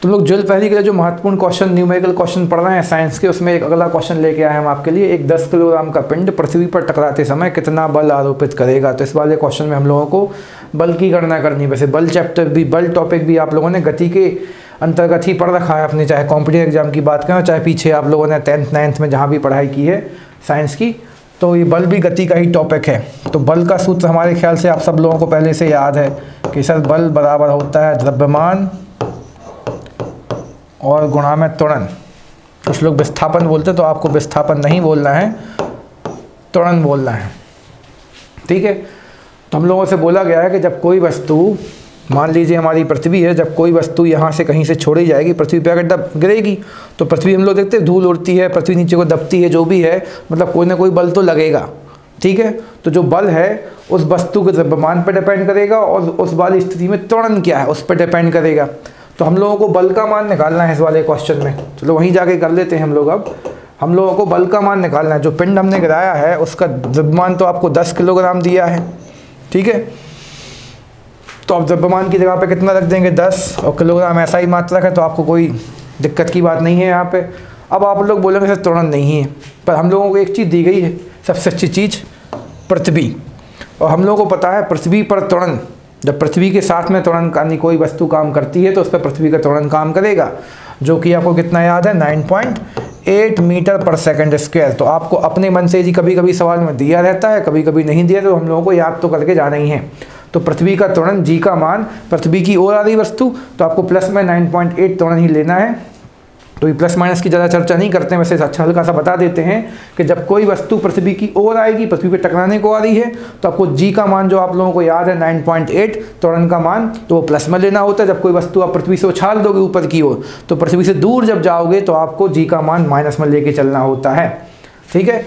तुम लोग ज्वेल पहली के लिए जो महत्वपूर्ण क्वेश्चन न्यूमेरिकल क्वेश्चन पढ़ रहे हैं साइंस के, उसमें एक अगला क्वेश्चन लेके आए हम आपके लिए। एक 10 किलोग्राम का पिंड पृथ्वी पर टकराते समय कितना बल आरोपित करेगा। तो इस वाले क्वेश्चन में हम लोगों को बल की गणना करनी। वैसे बल चैप्टर भी, बल टॉपिक भी आप लोगों ने गति के अंतर्गत ही पढ़ रखा है अपने, चाहे कॉम्पिटिटिव एग्जाम की बात करें, चाहे पीछे आप लोगों ने 10th 9th में जहाँ भी पढ़ाई की है साइंस की, तो ये बल भी गति का ही टॉपिक है। तो बल का सूत्र हमारे ख्याल से आप सब लोगों को पहले से याद है कि सर बल बराबर होता है द्रव्यमान और गुणा में त्वरण। कुछ लोग विस्थापन बोलते, तो आपको विस्थापन नहीं बोलना है, त्वरण बोलना है, ठीक है। तो हम लोगों से बोला गया है कि जब कोई वस्तु, मान लीजिए हमारी पृथ्वी है, जब कोई वस्तु यहाँ से कहीं से छोड़ी जाएगी, पृथ्वी पे अगर गिरेगी तो पृथ्वी, हम लोग देखते हैं धूल उड़ती है, पृथ्वी नीचे को दबती है, जो भी है, मतलब कोई ना कोई बल तो लगेगा, ठीक है। तो जो बल है उस वस्तु के द्रव्यमान पर डिपेंड करेगा और उस वाली स्थिति में त्वरण क्या है उस पर डिपेंड करेगा। तो हम लोगों को बल का मान निकालना है इस वाले क्वेश्चन में। चलो वहीं जाके कर लेते हैं हम लोग। अब हम लोगों को बल का मान निकालना है। जो पिंड हमने गिराया है उसका द्रव्यमान तो आपको 10 किलोग्राम दिया है, ठीक है। तो आप द्रव्यमान की जगह पे कितना रख देंगे, 10, और किलोग्राम ऐसा ही मात्रक है, तो आपको कोई दिक्कत की बात नहीं है यहाँ पे। अब आप लोग बोलेंगे सर त्वरण नहीं है, पर हम लोगों को एक चीज़ दी गई है, सबसे अच्छी चीज़ पृथ्वी, और हम लोगों को पता है पृथ्वी पर त्वरण, जब पृथ्वी के साथ में त्वरण यानी कोई वस्तु काम करती है तो उस पर पृथ्वी का त्वरण काम करेगा, जो कि आपको कितना याद है, 9.8 मीटर पर सेकंड स्क्वायर। तो आपको अपने मन से जी कभी कभी सवाल में दिया रहता है, कभी कभी नहीं दिया, तो हम लोगों को याद तो करके जाना ही है। तो पृथ्वी का त्वरण जी का मान, पृथ्वी की ओर आ रही वस्तु, तो आपको प्लस में 9.8 त्वरण ही लेना है। तो ये प्लस माइनस की ज़्यादा चर्चा नहीं करते हैं, वैसे अच्छा हल्का सा बता देते हैं कि जब कोई वस्तु पृथ्वी की ओर आएगी, पृथ्वी पे टकराने को आ रही है, तो आपको जी का मान जो आप लोगों को याद है 9.8 त्वरण का मान, तो वो प्लस में लेना होता है। जब कोई वस्तु आप पृथ्वी से उछाल दोगे ऊपर की ओर, तो पृथ्वी से दूर जब जाओगे तो आपको जी का मान माइनस में लेके चलना होता है, ठीक है।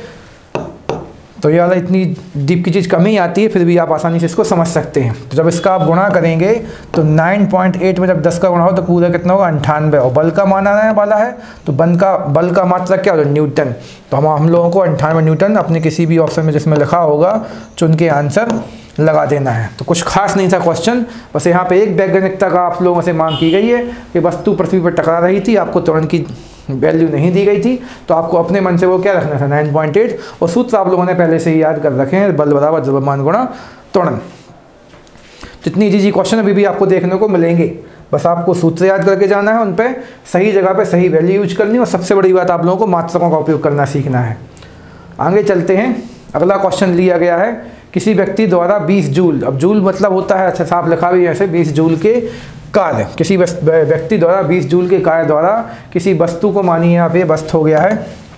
तो ये वाला इतनी डीप की चीज़ कम ही आती है, फिर भी आप आसानी से इसको समझ सकते हैं। तो जब इसका आप गुणा करेंगे तो 9.8 में जब 10 का गुणा हो तो पूरा कितना होगा, 98, और बल का मान आने वाला है, तो बल का मात्रा क्या होगा, न्यूटन। तो हम लोगों को 98 न्यूटन अपने किसी भी ऑप्शन में जिसमें लिखा होगा चुन के आंसर लगा देना है। तो कुछ खास नहीं था क्वेश्चन, बस यहाँ पे एक वैज्ञानिकता का आप लोगों से मांग की गई है कि वस्तु पृथ्वी पर टकरा रही थी, आपको त्वरण की वैल्यू नहीं दी गई थी, तो आपको अपने मन से वो क्या रखना था, 9.8, और सूत्र आप लोगों ने पहले से ही याद कर रखे हैं, बल बराबर द्रव्यमान गुणा त्वरण। जितनी इजी क्वेश्चन अभी भी आपको देखने को मिलेंगे, बस आपको सूत्र याद करके जाना है, उन पर सही जगह पे सही वैल्यू यूज करनी, और सबसे बड़ी बात आप लोगों को मात्रकों का उपयोग करना सीखना है। आगे चलते हैं। अगला क्वेश्चन लिया गया है, किसी व्यक्ति द्वारा 20 जूल, अब जूल मतलब होता है, अच्छा साफ लिखा भी है ऐसे, 20 जूल के कार्य, किसी व्यक्ति द्वारा 20 जूल के कार्य द्वारा किसी वस्तु को, मानिए यहाँ पे वस्तु हो गया है,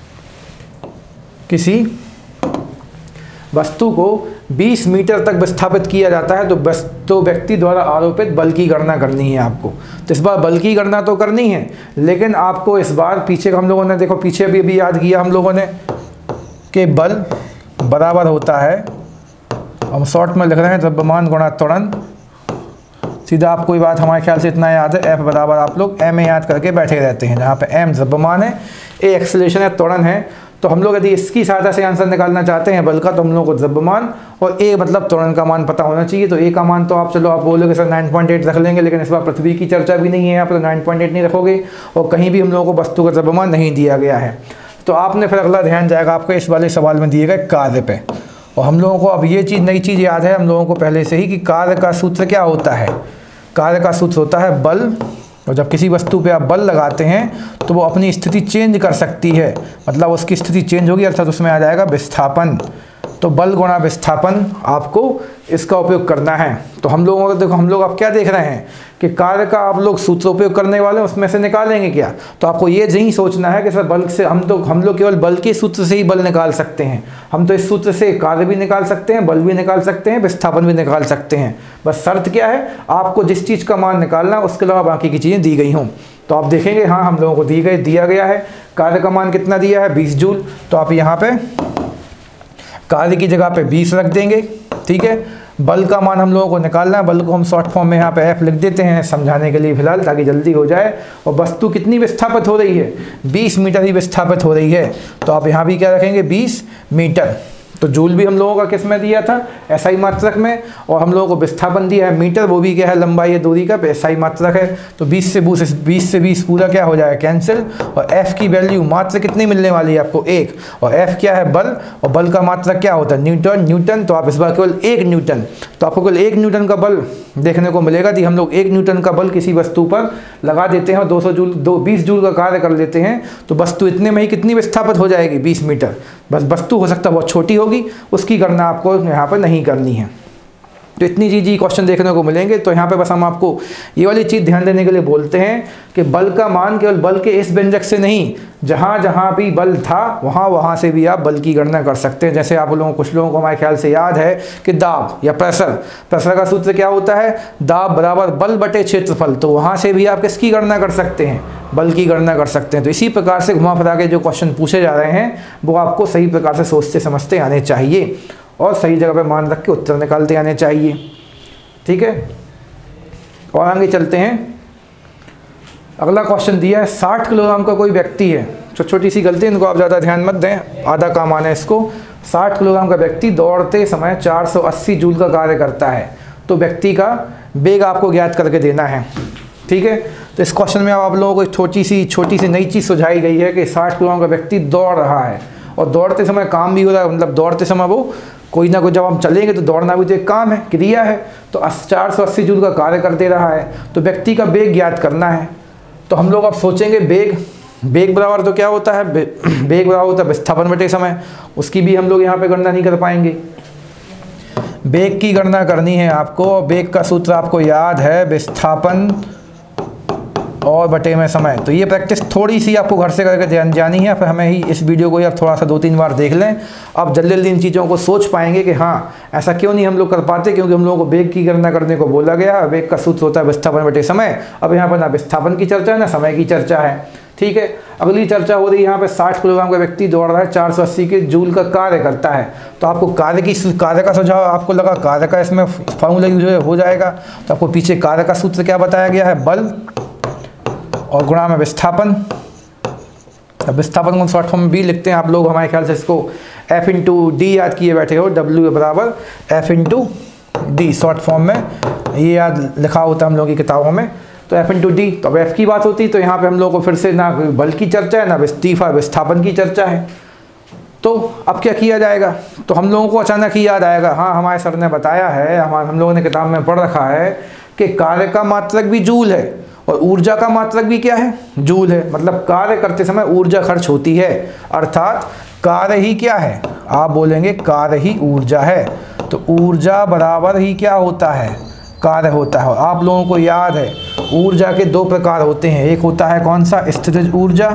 किसी वस्तु को 20 मीटर तक विस्थापित किया जाता है, तो व्यक्ति द्वारा आरोपित बल की गणना करनी है आपको। तो इस बार बल की गणना तो करनी है, लेकिन आपको इस बार पीछे हम लोगों ने देखो, पीछे भी याद किया हम लोगों ने कि बल बराबर होता है, हम शॉर्ट में लिख रहे हैं द्रव्यमान गुणा त्वरण। सीधा आपको ये बात हमारे ख्याल से इतना याद है, F बराबर आप लोग m याद करके बैठे रहते हैं, जहाँ पे m द्रव्यमान है, a एक्सेलरेशन है, त्वरण है। तो हम लोग यदि इसकी सहायता से आंसर निकालना चाहते हैं बल का, तो हम लोग को द्रव्यमान और a मतलब त्वरण का मान पता होना चाहिए। तो a का मान तो आप चलो आप बोलोगे सर 9.8 रख लेंगे, लेकिन इस बार पृथ्वी की चर्चा भी नहीं है यहाँ पर, 9.8 नहीं रखोगे, और कहीं भी हम लोगों को वस्तु का द्रव्यमान नहीं दिया गया है। तो आपने फिर अगला ध्यान जाएगा आपका इस वाले सवाल में दिए गए कार्य पे। और हम लोगों को अब ये चीज़, नई चीज़ याद है हम लोगों को पहले से ही कि कार्य का सूत्र क्या होता है, कार्य का सूत्र होता है बल, और जब किसी वस्तु पे आप बल लगाते हैं तो वो अपनी स्थिति चेंज कर सकती है, मतलब उसकी स्थिति चेंज होगी, अर्थात उसमें आ जाएगा विस्थापन। तो बल गुणा विस्थापन आपको इसका उपयोग करना है। तो हम लोगों को देखो, हम लोग अब क्या देख रहे हैं कि कार्य का आप लोग सूत्र उपयोग करने वाले, उसमें से निकालेंगे क्या। तो आपको ये नहीं सोचना है कि सर बल से हम लोग केवल बल के सूत्र से ही बल निकाल सकते हैं, हम तो इस सूत्र से कार्य भी निकाल सकते हैं, बल भी निकाल सकते हैं, विस्थापन भी निकाल सकते हैं। बस शर्त क्या है, आपको जिस चीज़ का मान निकालना, उसके अलावा बाकी की चीज़ें दी गई हों। तो आप देखेंगे हाँ हम लोगों को दिया गया है, कार्य का मान कितना दिया है, 20 जूल। तो आप यहाँ पे कार्य की जगह पे 20 रख देंगे, ठीक है। बल का मान हम लोगों को निकालना है, बल को हम शॉर्ट फॉर्म में यहाँ पे F लिख देते हैं समझाने के लिए फिलहाल, ताकि जल्दी हो जाए। और वस्तु कितनी विस्थापित हो रही है, 20 मीटर ही विस्थापित हो रही है। तो आप यहाँ भी क्या रखेंगे, 20 मीटर, तो जूल भी हम लोगों का किस में दिया था, एसआई मात्रक में, और हम लोगों को विस्थापन दिया है मीटर, वो भी क्या है लंबाई है दूरी का, एसआई मात्रक है। तो 20 से 20 पूरा क्या हो जाएगा कैंसिल, और एफ की वैल्यू मात्र कितनी मिलने वाली है आपको 1, और एफ क्या है बल, और बल का मात्रक क्या होता है न्यूटन, तो आप इस बार केवल 1 न्यूटन, तो आपको केवल 1 न्यूटन का बल देखने को मिलेगा। कि हम लोग 1 न्यूटन का बल किसी वस्तु पर लगा देते हैं और 20 जूल का कार्य कर लेते हैं, तो वस्तु इतने में ही कितनी विस्थापित हो जाएगी 20 मीटर। बस वस्तु हो सकता है बहुत छोटी होगी, उसकी गणना आपको यहाँ पर नहीं करनी है। तो इतनी चीज़ क्वेश्चन देखने को मिलेंगे। तो यहाँ पे बस हम आपको ये वाली चीज़ ध्यान देने के लिए बोलते हैं कि बल का मान केवल बल के इस व्यंजक से नहीं, जहाँ जहाँ भी बल था वहाँ से भी आप बल की गणना कर सकते हैं। जैसे आप लोगों कुछ लोगों को हमारे ख्याल से याद है कि दाब या प्रेशर का सूत्र क्या होता है, दाब बराबर बल बटे क्षेत्रफल, तो वहाँ से भी आप किसकी गणना कर सकते हैं, बल की गणना कर सकते हैं। तो इसी प्रकार से घुमा फिरा के जो क्वेश्चन पूछे जा रहे हैं वो आपको सही प्रकार से सोचते समझते आने चाहिए और सही जगह पे मान रख के उत्तर निकालते आने चाहिए। ठीक है, और आगे चलते हैं। अगला क्वेश्चन दिया है 60 किलोग्राम का कोई व्यक्ति है, छोटी सी गलती, इनको आप ज़्यादा ध्यान मत दें, आधा काम आना है इसको। 60 किलोग्राम का व्यक्ति दौड़ते समय 480 जूल का कार्य करता है, तो व्यक्ति का वेग आपको ज्ञात करके देना है। ठीक है, तो इस क्वेश्चन में आप लोगों को एक छोटी सी नई चीज़ सुझाई गई है कि 60 किलोग्राम का व्यक्ति दौड़ रहा है और दौड़ते समय काम भी हो रहा है, मतलब दौड़ते समय वो कोई ना कोई, जब हम चलेंगे तो दौड़ना भी तो एक काम है, क्रिया है, तो 480 जूल का कार्य कर दे रहा है, तो व्यक्ति का वेग ज्ञात करना है। तो हम लोग अब सोचेंगे वेग बराबर तो क्या होता है, वेग बराबर होता है विस्थापन बटे समय, उसकी भी हम लोग यहाँ पे गणना नहीं कर पाएंगे। वेग की गणना करनी है आपको, वेग का सूत्र आपको याद है विस्थापन और बटे में समय। तो ये प्रैक्टिस थोड़ी सी आपको घर से करके जानी है, फिर हमें ही इस वीडियो को ही आप थोड़ा सा 2-3 बार देख लें, अब जल्दी जल्दी इन चीज़ों को सोच पाएंगे कि हाँ ऐसा क्यों नहीं हम लोग कर पाते, क्योंकि हम लोगों को वेग की गणना करने को बोला गया। वेग का सूत्र होता है विस्थापन बटे समय। अब यहाँ पर ना विस्थापन की चर्चा है ना समय की चर्चा है। ठीक है, अगली चर्चा हो रही है यहाँ पे 60 किलोग्राम का व्यक्ति दौड़ रहा है, 480 के जूल का कार्य करता है, तो आपको कार्य का सुझाव आपको लगा, कार्य का इसमें फॉर्मूला यूज हो जाएगा। तो आपको पीछे कार्य का सूत्र क्या बताया गया है, बल और गुणा में विस्थापन। अब विस्थापन को शॉर्ट फॉर्म में भी लिखते हैं आप लोग, हमारे ख्याल से इसको F इंटू डी याद किए बैठे हो, W बराबर F into D short form में ये याद लिखा होता है हम लोगों की किताबों में। तो F इंटू डी, तो अब F की बात होती है, तो यहाँ पे हम लोग को फिर से ना बल की चर्चा है ना विस्थापन की चर्चा है। तो अब क्या किया जाएगा, तो हम लोगों को अचानक ही याद आएगा, हाँ हमारे सर ने बताया है, हम लोगों ने किताब में पढ़ रखा है कि कार्य का मात्रक भी जूल है और ऊर्जा का मात्रक भी क्या है, जूल है। मतलब कार्य करते समय ऊर्जा खर्च होती है, अर्थात कार्य ही क्या है, आप बोलेंगे कार्य ही ऊर्जा है। तो ऊर्जा बराबर ही क्या होता है, कार्य होता है। आप लोगों को याद है ऊर्जा के 2 प्रकार होते हैं, एक होता है कौन सा, स्थितिज ऊर्जा।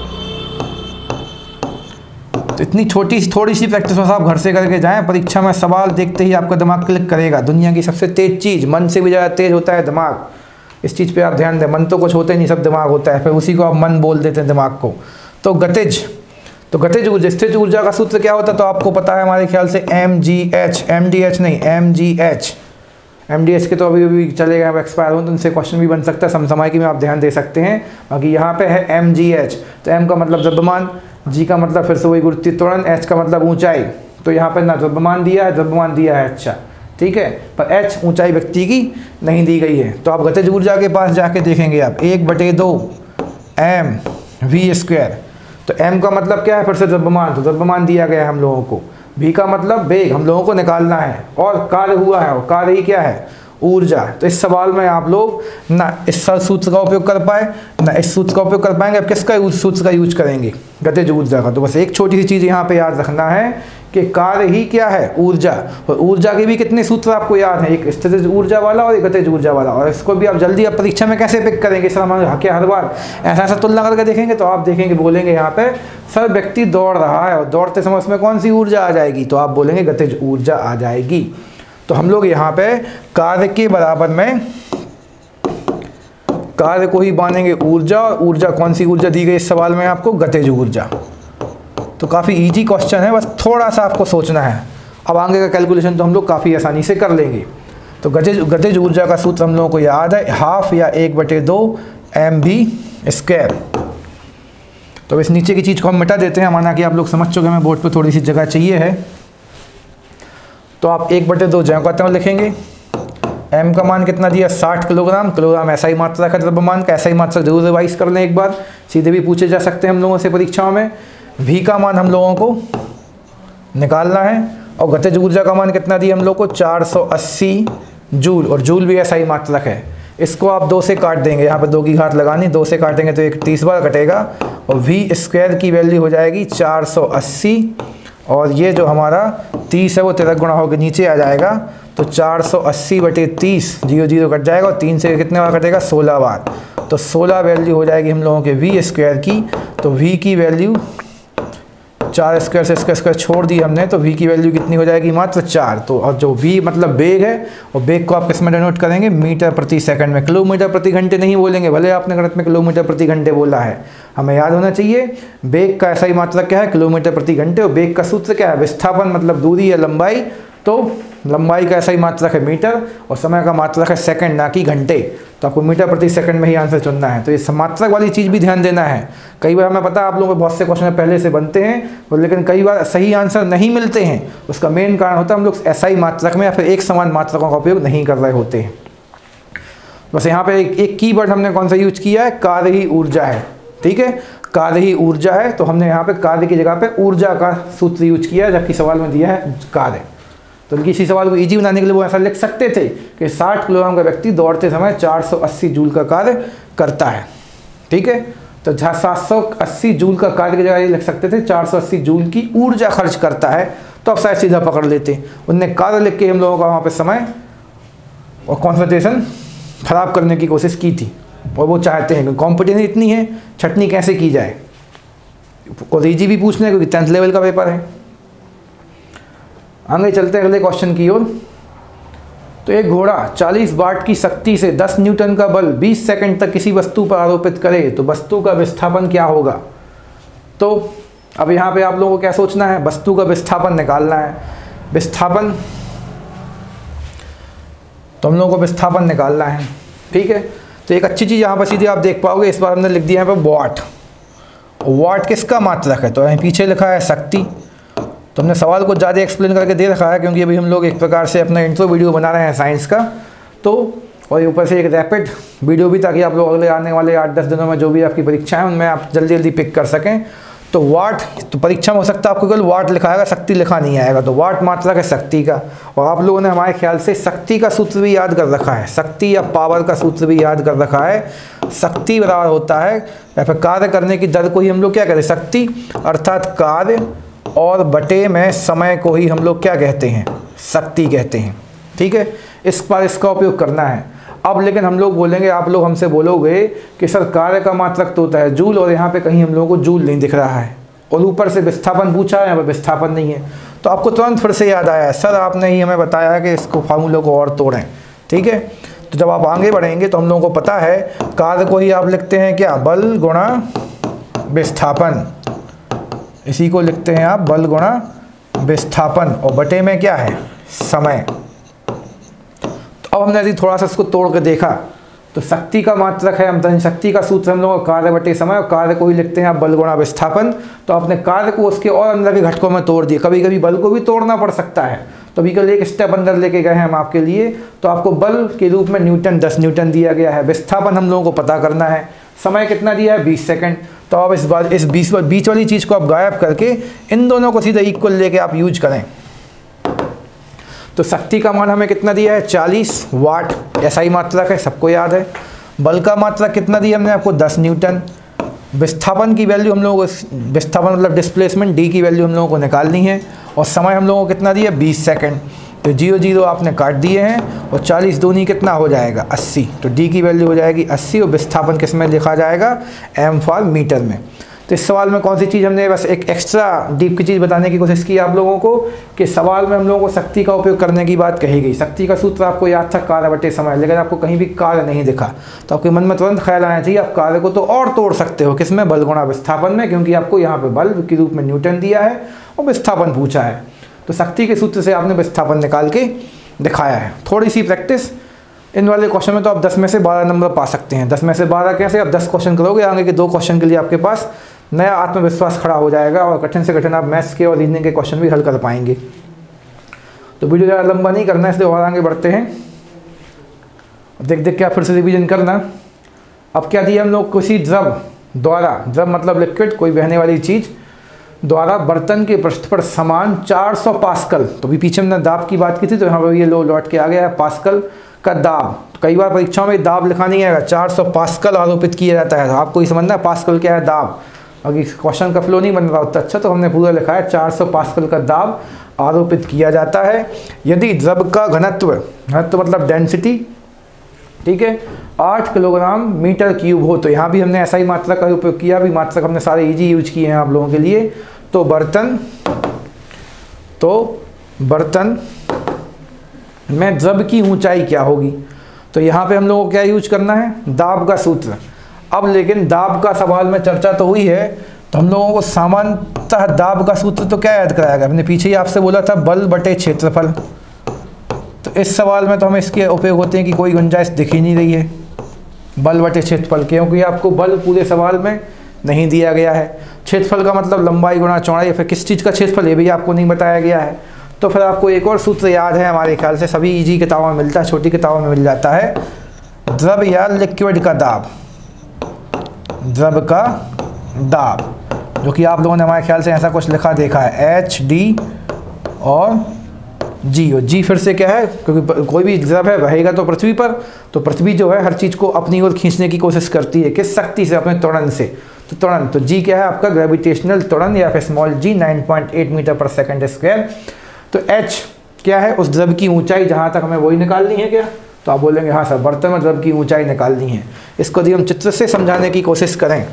तो इतनी थोड़ी सी प्रैक्टिस बस आप घर से करके जाएं, परीक्षा में सवाल देखते ही आपका दिमाग क्लिक करेगा। दुनिया की सबसे तेज चीज़, मन से भी ज़्यादा तेज होता है दिमाग, इस चीज़ पे आप ध्यान दें। मन तो कुछ होता ही नहीं, सब दिमाग होता है, फिर उसी को आप मन बोल देते हैं दिमाग को। तो गतिज ऊर्जा, स्थितिज ऊर्जा का सूत्र क्या होता है, तो आपको पता है हमारे ख्याल से MDH के तो अभी चले गए, एक्सपायर हो, तो उनसे क्वेश्चन भी बन सकता है, समसामयिकी में आप ध्यान दे सकते हैं। बाकी यहाँ पे है MGH, तो M का मतलब द्रव्यमान, G का मतलब फिर से वही गुरुत्वीय त्वरण, H का मतलब ऊंचाई। तो यहाँ पे ना द्रव्यमान दिया है, अच्छा ठीक है, पर H ऊंचाई व्यक्ति की नहीं दी गई है। तो आप गतिज ऊर्जा के पास जाके देखेंगे आप 1/2 mv²। तो m का मतलब क्या है, फिर से द्रव्यमान, तो द्रव्यमान दिया गया है हम लोगों को। v का मतलब वेग हम लोगों को निकालना है, और कार्य हुआ है, और कार्य ही क्या है, ऊर्जा। तो इस सवाल में आप लोग ना इस सूत्र का उपयोग कर पाए ना इस सूत्र का उपयोग कर पाएंगे। अब किसका सूत्र का यूज करेंगे, गतिज ऊर्जा का। तो बस एक छोटी सी चीज़ यहाँ पे याद रखना है कि कार्य ही क्या है, ऊर्जा। और ऊर्जा के भी कितने सूत्र आपको याद हैं, एक स्थितिज ऊर्जा वाला और एक गतिज ऊर्जा वाला। और इसको भी आप जल्दी अब परीक्षा में कैसे पिक करेंगे, सर हम हर बार ऐसा तुलना करके देखेंगे, तो आप देखेंगे बोलेंगे यहाँ पे सर व्यक्ति दौड़ रहा है और दौड़ते समय उसमें कौन सी ऊर्जा आ जाएगी, तो आप बोलेंगे गतिज ऊर्जा आ जाएगी। तो हम लोग यहाँ पे कार्य के बराबर में कार्य को ही मानेंगे ऊर्जा, और ऊर्जा कौन सी ऊर्जा दी गई इस सवाल में आपको, गतिज ऊर्जा। तो काफ़ी इजी क्वेश्चन है, बस थोड़ा सा आपको सोचना है। अब आगे का कैलकुलेशन तो हम लोग काफ़ी आसानी से कर लेंगे। तो गतिज ऊर्जा का सूत्र हम लोगों को याद है, हाफ या 1/2 mv²। तो इस नीचे की चीज़ को हम मिटा देते हैं, माना कि आप लोग समझ चुके हैं, बोर्ड पे थोड़ी सी जगह चाहिए है। तो आप 1/2 ज्यों का त्यों लिखेंगे। m का मान कितना दिया 60 किलोग्राम, किलोग्राम ऐसा ही मात्रक है द्रव्यमान का, ऐसा ही मात्रक जरूर रिवाइज कर लें एक बार, सीधे भी पूछे जा सकते हैं हम लोगों से परीक्षाओं में। v का मान हम लोगों को निकालना है और गतिज ऊर्जा का मान कितना दिया हम लोग को 480 जूल, और जूल भी ऐसा ही मात्रक है। इसको आप 2 से काट देंगे, यहाँ पे 2 की घात लगानी, 2 से काटेंगे तो एक 30 बार कटेगा और v स्क्वायर की वैल्यू हो जाएगी 480, और ये जो हमारा 30 है वो 13 गुणा होकर नीचे आ जाएगा, तो 480/30 0 0 कट जाएगा और 3 से कितने बार कटेगा 16 बार, तो 16 वैल्यू हो जाएगी हम लोगों के v स्क्वायर की। तो v की वैल्यू 4 स्क्वायर से इसका स्क्वायर छोड़ दी हमने, तो v की वैल्यू कितनी हो जाएगी मात्र 4। तो और जो v मतलब बेग है, और बेग को आप किस में डिनोट करेंगे मीटर प्रति सेकंड में। किलोमीटर प्रति घंटे नहीं बोलेंगे, भले आपने गणित में किलोमीटर प्रति घंटे बोला है, हमें याद होना चाहिए बेग का ऐसा ही मात्रक क्या है किलोमीटर प्रति घंटे, और बेग का सूत्र क्या है विस्थापन मतलब दूरी या लंबाई, तो लंबाई का ऐसा ही मात्रक है मीटर और समय का मात्रक है सेकंड ना कि घंटे। तो आपको मीटर प्रति सेकंड में ही आंसर चुनना है। तो ये मात्रक वाली चीज़ भी ध्यान देना है। कई बार हमें पता है आप लोगों को बहुत से क्वेश्चन पहले से बनते हैं, लेकिन कई बार सही आंसर नहीं मिलते हैं। उसका मेन कारण होता है हम लोग ऐसा ही मात्रक में या फिर एक समान मात्रकों का उपयोग नहीं कर रहे होते हैं। बस यहाँ पे एक कीवर्ड हमने कौन सा यूज किया है, कार्य ही ऊर्जा है। ठीक है, कार्य ही ऊर्जा है, तो हमने यहाँ पे कार्य की जगह पे ऊर्जा का सूत्र यूज किया है, जबकि सवाल में दिया है कार्य। तो इसी सवाल को इजी बनाने के लिए वो ऐसा लिख सकते थे कि 60 किलोग्राम का व्यक्ति दौड़ते समय 480 जूल का कार्य करता है। ठीक है, तो जहाँ 780 जूल का कार्य की जगह ये लिख सकते थे 480 जूल की ऊर्जा खर्च करता है, तो अब शायद सीधा पकड़ लेते। उनने कार्य लिख के हम लोगों का वहाँ पे समय और कॉन्सेंट्रेशन खराब करने की कोशिश की थी, और वो चाहते हैं कि कॉम्पिटिशन इतनी है छटनी कैसे की जाए, और इजी भी पूछने क्योंकि 10th लेवल का पेपर है। आगे चलते हैं अगले क्वेश्चन की ओर। तो एक घोड़ा 40 वाट की शक्ति से 10 न्यूटन का बल 20 सेकंड तक किसी वस्तु पर आरोपित करे तो वस्तु का विस्थापन क्या होगा। तो अब यहाँ पे आप लोगों को क्या सोचना है, वस्तु का विस्थापन निकालना है। विस्थापन, तो हम लोगों को विस्थापन निकालना है। ठीक है, तो एक अच्छी चीज़ यहाँ पर सीधे आप देख पाओगे, इस बार हमने लिख दिया यहाँ पर वाट। वाट किसका मात्रक है, तो यहाँ पीछे लिखा है शक्ति। तो हमने सवाल को ज़्यादा एक्सप्लेन करके दे रखा है क्योंकि अभी हम लोग एक प्रकार से अपना इंट्रो वीडियो बना रहे हैं साइंस का, तो और ऊपर से एक रैपिड वीडियो भी, ताकि आप लोग अगले आने वाले 8-10 दिनों में जो भी आपकी परीक्षा है उनमें आप जल्दी जल्दी पिक कर सकें। तो वाट, तो परीक्षा में हो सकता है आपको केवल वाट लिखा आएगा, शक्ति लिखा नहीं आएगा, तो वाट मात्रक है शक्ति का। और आप लोगों ने हमारे ख्याल से शक्ति का सूत्र भी याद कर रखा है, शक्ति या पावर का सूत्र भी याद कर रखा है। शक्ति बराबर होता है या फिर कार्य करने की दर को ही हम लोग क्या कहते हैं, शक्ति, अर्थात कार्य, और बटे में समय को ही हम लोग क्या कहते हैं, शक्ति कहते हैं। ठीक है, इस पर इसका उपयोग करना है। अब लेकिन हम लोग बोलेंगे, आप लोग हमसे बोलोगे कि सर कार्य का मात्रक तो होता है जूल, और यहाँ पे कहीं हम लोगों को जूल नहीं दिख रहा है, और ऊपर से विस्थापन पूछा है, यहाँ पर विस्थापन नहीं है। तो आपको तुरंत फिर से याद आया, सर आपने ही हमें बताया है कि इसको फार्मूले को और तोड़ें। ठीक है, तो जब आप आगे बढ़ेंगे तो हम लोगों को पता है कार्य को ही आप लिखते हैं क्या, बल गुणा विस्थापन। इसी को लिखते हैं आप बल गुणा विस्थापन, और बटे में क्या है, समय। तो अब हमने यदि थोड़ा सा इसको तोड़ के देखा तो शक्ति का मात्रक है, हम शक्ति का सूत्र हम लोग कार्य बटे समय, और कार्य को ही लिखते हैं आप बल गुणा विस्थापन। तो आपने कार्य को उसके और अंदर के घटकों में तोड़ दिए। कभी कभी बल को भी तोड़ना पड़ सकता है, तो अभी कल एक स्टेप अंदर लेके गए हैं हम आपके लिए। तो आपको बल के रूप में न्यूटन 10 न्यूटन दिया गया है, विस्थापन हम लोगों को पता करना है, समय कितना दिया है 20 सेकंड। तो अब इस बार इस बीच वाली चीज़ को आप गायब करके इन दोनों को सीधा इक्वल लेके आप यूज करें। तो शक्ति का मान हमें कितना दिया है 40 वाट, ऐसा ही मात्रक है, सबको याद है। बल का मात्रक कितना दिया हमने आपको 10 न्यूटन। विस्थापन की वैल्यू हम लोगों को, विस्थापन मतलब डिस्प्लेसमेंट, डी की वैल्यू हम लोगों को निकालनी है, और समय हम लोगों को कितना दिया 20 सेकंड। तो 0 0 आपने काट दिए हैं, और 40 दूनी कितना हो जाएगा 80। तो डी की वैल्यू हो जाएगी 80, और विस्थापन किस में लिखा जाएगा, एम फॉर मीटर में। तो इस सवाल में कौन सी चीज़ हमने बस एक एक्स्ट्रा डीप की चीज़ बताने की कोशिश की आप लोगों को, कि सवाल में हम लोगों को शक्ति का उपयोग करने की बात कही गई। शक्ति का सूत्र आपको याद था कार्य बटे समय, लेकिन आपको कहीं भी कार्य नहीं दिखा, तो आपके मन में तुरंत ख्याल आना चाहिए आप कार्य को तो और तोड़ सकते हो, किसमें, बल गुणा विस्थापन में, क्योंकि आपको यहाँ पे बल के रूप में न्यूटन दिया है और विस्थापन पूछा है। तो शक्ति के सूत्र से आपने विस्थापन निकाल के दिखाया है। थोड़ी सी प्रैक्टिस, इन वाले क्वेश्चन में तो आप 10 में से 12 नंबर पा सकते हैं। 10 में से 12 कैसे, आप 10 क्वेश्चन करोगे, आगे के 2 क्वेश्चन के लिए आपके पास नया आत्मविश्वास खड़ा हो जाएगा, और कठिन से कठिन आप मैथ्स के और रीजनिंग के क्वेश्चन भी हल कर पाएंगे। तो वीडियो ज़्यादा लंबा नहीं करना है, इसलिए और आगे बढ़ते हैं। देख देख के आप फिर से रिवीजन करना। अब क्या दिया हम लोग, किसी द्रव द्वारा, द्रव मतलब लिक्विड, कोई बहने वाली चीज़ द्वारा बर्तन के पृष्ठ पर समान 400 पास्कल, तो भी पीछे हमने दाब की बात की थी, तो यहाँ पर ये लो लौट के आ गया है पास्कल का दाब। तो कई बार परीक्षाओं में दाब लिखा नहीं आएगा, 400 पास्कल आरोपित किया जाता है। तो आपको ये समझना है पास्कल क्या है, दाब। अगर क्वेश्चन का फ्लो नहीं बन रहा होता अच्छा, तो हमने पूरा लिखा है 400 पास्कल का दाब आरोपित किया जाता है यदि द्रव का घनत्व, घनत्व मतलब डेंसिटी, ठीक है, 8 किलोग्राम मीटर क्यूब हो। तो यहाँ भी हमने ऐसा ही मात्रक का उपयोग किया, भी मात्रक हमने सारे इजी यूज किए हैं आप लोगों के लिए। तो बर्तन में द्रव की ऊंचाई क्या होगी, तो यहाँ पे हम लोगों को क्या यूज करना है, दाब का सूत्र। अब लेकिन दाब का सवाल में चर्चा तो हुई है, तो हम लोगों को सामान्यतः दाब का सूत्र तो क्या याद कराएगा, हमने पीछे ही आपसे बोला था बल बटे क्षेत्रफल। तो इस सवाल में तो हमें इसके उपयोग होते हैं कि कोई गुंजाइश दिख ही नहीं रही है बल बटे क्षेत्रफल, क्योंकि आपको बल पूरे सवाल में नहीं दिया गया है। क्षेत्रफल का मतलब लंबाई गुणा चौड़ाई, फिर किस चीज़ का क्षेत्रफल ये भी आपको नहीं बताया गया है। तो फिर आपको एक और सूत्र याद है, हमारे ख्याल से सभी इजी किताबों में मिलता है, छोटी किताबों में मिल जाता है, द्रव या लिक्विड का दाब, द्रव का दाब, जो कि आप लोगों ने हमारे ख्याल से ऐसा कुछ लिखा देखा है, HD और G। और G फिर से क्या है, क्योंकि कोई भी द्रव है बहेगा तो पृथ्वी पर, तो पृथ्वी जो है हर चीज़ को अपनी ओर खींचने की कोशिश करती है, किस शक्ति से, अपने त्वरण से। तो त्वरण, तो G क्या है आपका, ग्रेविटेशनल त्वरण या फिर small g 9.8 metre per second square. तो H क्या है, उस द्रव की ऊंचाई, जहाँ तक हमें वही निकालनी है क्या, तो आप बोलेंगे हाँ सर, बर्तन में द्रव की ऊंचाई निकालनी है। इसको यदि हम चित्र से समझाने की कोशिश करें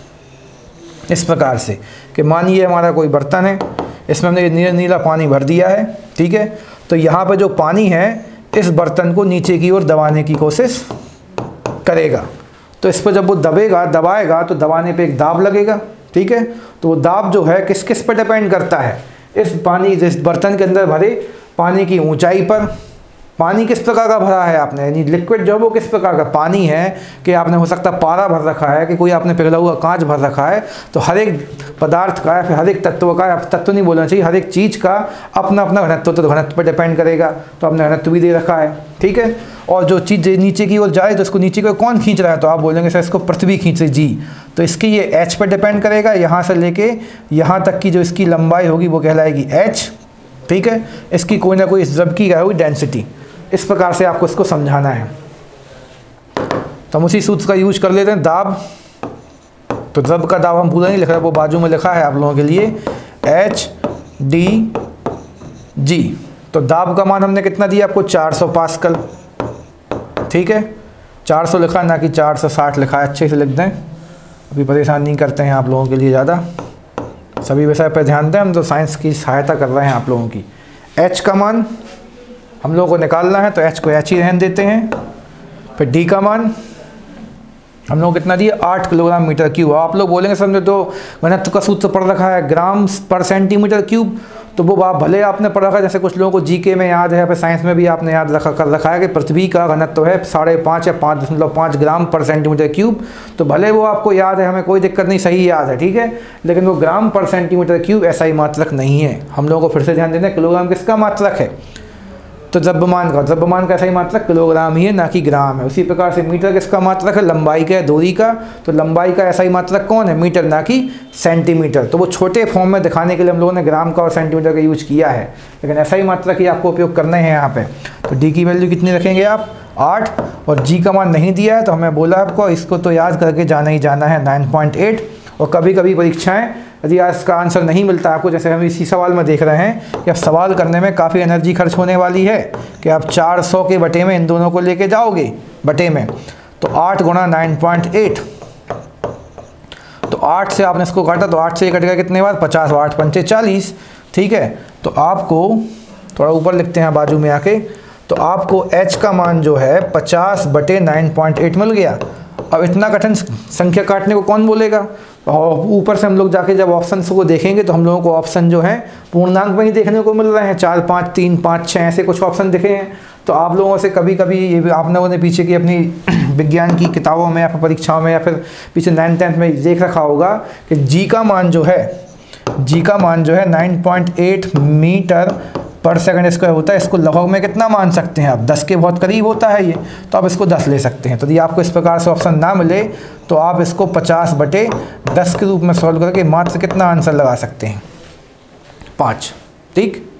इस प्रकार से कि मानिए हमारा कोई बर्तन है, इसमें हमने नीला नीला पानी भर दिया है, ठीक है। तो यहाँ पर जो पानी है इस बर्तन को नीचे की ओर दबाने की कोशिश करेगा। तो इस पर जब वो दबाएगा तो दबाने पे एक दाब लगेगा, ठीक है। तो वो दाब जो है किस किस पर डिपेंड करता है, इस बर्तन के अंदर भरे पानी की ऊंचाई पर। पानी किस प्रकार का भरा है आपने, यानी लिक्विड जो है वो किस प्रकार का पानी है, कि आपने हो सकता पारा भर रखा है, कि कोई आपने पिघला हुआ कांच भर रखा है। तो हर एक पदार्थ का, फिर हर एक तत्व का, तत्व नहीं बोलना चाहिए, हर एक चीज़ का अपना अपना घनत्व, तो घनत्व पर डिपेंड करेगा। तो आपने घनत्व भी दे रखा है, ठीक है। और जो चीज़ नीचे की ओर जाए तो इसको नीचे की ओर कौन खींच रहा है, तो आप बोलेंगे सर इसको पृथ्वी खींच रही, जी। तो इसकी ये H पर डिपेंड करेगा, यहाँ से लेके यहाँ तक की जो इसकी लंबाई होगी वो कहलाएगी H, ठीक है। इसकी कोई ना कोई इस द्रव की क्या होगी, डेंसिटी। इस प्रकार से आपको इसको समझाना है। तो हम उसी सूत्र का यूज कर लेते हैं, दाब। तो द्रव का दाब हम पूरा नहीं लिख रहे, वो बाजू में लिखा है आप लोगों के लिए, HDG। तो दाब का मान हमने कितना दिया आपको, 400 पास्कल, ठीक है। 400 लिखा, ना कि 460 लिखा है, अच्छे से लिख दें, अभी परेशान नहीं करते हैं आप लोगों के लिए ज़्यादा। सभी विषय पर ध्यान दें, हम तो साइंस की सहायता कर रहे हैं आप लोगों की। H का मान हम लोगों को निकालना है, तो H को H ही रहने देते हैं। फिर D का मान हम लोग कितना दिए, 8 किलोग्राम मीटर क्यूब। आप लोग बोलेंगे समझो तो घनत्व का सूत्र पढ़ रखा है ग्राम पर सेंटीमीटर क्यूब, तो वो आप भले आपने पढ़ रखा है, जैसे कुछ लोगों को जीके में याद है, फिर साइंस में भी आपने याद कर रखा है कि पृथ्वी का घनत्व है 5.5 या 5.5 ग्राम पर सेंटीमीटर क्यूब। तो भले वो आपको याद है, हमें कोई दिक्कत नहीं, सही याद है, ठीक है। लेकिन वो ग्राम पर सेंटीमीटर क्यूब ऐसा ही मात्रक नहीं है। हम लोगों को फिर से ध्यान देना है, किलोग्राम किसका मात्रक है, तो द्रव्यमान का सही मात्रक किलोग्राम ही है, ना कि ग्राम है। उसी प्रकार से मीटर किसका मात्रक है, लंबाई का, दूरी का। तो लंबाई का ऐसा ही मात्रक कौन है, मीटर, ना कि सेंटीमीटर। तो वो छोटे फॉर्म में दिखाने के लिए हम लोगों ने ग्राम का और सेंटीमीटर का यूज किया है, लेकिन ऐसा ही मात्रक ही आपको उपयोग करना है यहाँ पे। तो डी की वैल्यू कितनी रखेंगे आप, 8, और जी का मान नहीं दिया है, तो हमें बोला आपको इसको तो याद करके जाना ही जाना है, 9.8। और कभी कभी परीक्षाएँ यदि इसका आंसर नहीं मिलता आपको, जैसे हम इसी सवाल में देख रहे हैं कि अब सवाल करने में काफ़ी एनर्जी खर्च होने वाली है, कि आप 400 के बटे में इन दोनों को लेके जाओगे बटे में, तो 8 गुणा 9.8, तो 8 से आपने इसको काटा, तो 8 से ये कटेगा कितने बार, 50, 8 पंचे 40, ठीक है। तो आपको थोड़ा ऊपर लिखते हैं बाजू में आके, तो आपको H का मान जो है 50 बटे 9.8 मिल गया। अब इतना कठिन संख्या काटने को कौन बोलेगा, और ऊपर से हम लोग जाके जब ऑप्शन को देखेंगे तो हम लोगों को ऑप्शन जो है पूर्णांक में ही देखने को मिल रहे हैं, 4, 5, 3, 5, 6 ऐसे कुछ ऑप्शन दिखे हैं। तो आप लोगों से कभी कभी ये भी आप लोगों ने पीछे की अपनी विज्ञान की किताबों में या फिर परीक्षाओं में या फिर पीछे 9th 10th में देख रखा होगा कि जी का मान जो है 9.8 मीटर पर सेकंड स्क्वायर होता है, इसको लगभग में कितना मान सकते हैं आप, 10 के बहुत करीब होता है ये, तो आप इसको 10 ले सकते हैं। तो यदि आपको इस प्रकार से ऑप्शन ना मिले तो आप इसको 50/10 के रूप में सॉल्व करके मात्र कितना आंसर लगा सकते हैं, 5। ठीक।